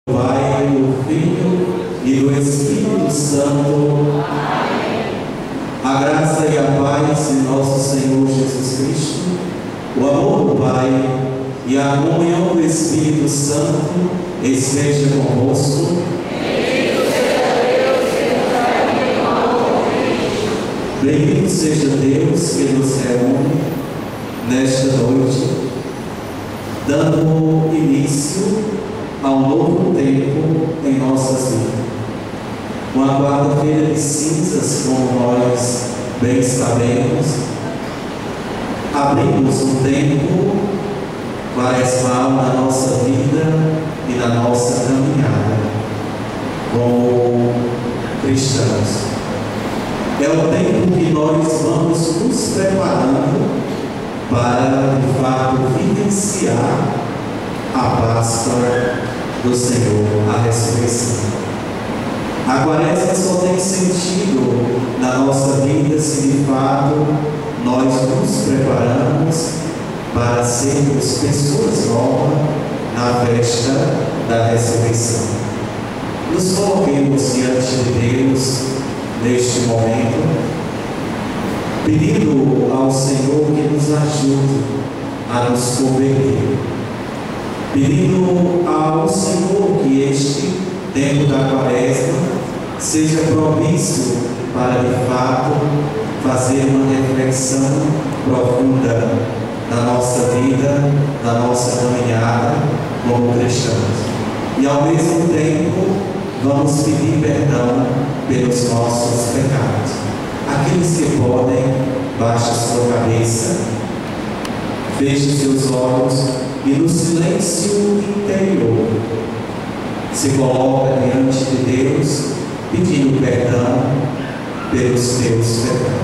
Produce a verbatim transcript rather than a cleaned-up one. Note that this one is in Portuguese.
Pai, do Filho e do Espírito Santo. Amém. A graça e a paz de nosso Senhor Jesus Cristo, o amor do Pai e a comunhão do Espírito Santo esteja convosco. Bendito seja Deus que nos reúne nesta noite, dando início ao novo tempo em nossas vidas. Uma quarta-feira de cinzas, como nós bem sabemos, abrimos um tempo quaresmal na nossa vida e na nossa caminhada como cristãos. É o tempo que nós vamos nos preparando para, de fato, vivenciar a Páscoa do Senhor, a ressurreição. A quaresma só tem sentido na nossa vida se de fato nós nos preparamos para sermos pessoas novas na festa da ressurreição. Nos coloquemos diante de Deus neste momento, pedindo ao Senhor que nos ajude a nos converter, pedindo ao Senhor que este tempo da quaresma seja propício para de fato fazer uma reflexão profunda na nossa vida, na nossa caminhada como cristãos, e ao mesmo tempo vamos pedir perdão pelos nossos pecados. Aqueles que podem, baixe sua cabeça, feche seus olhos e no silêncio interior se coloca diante de Deus, pedindo perdão pelos teus pecados.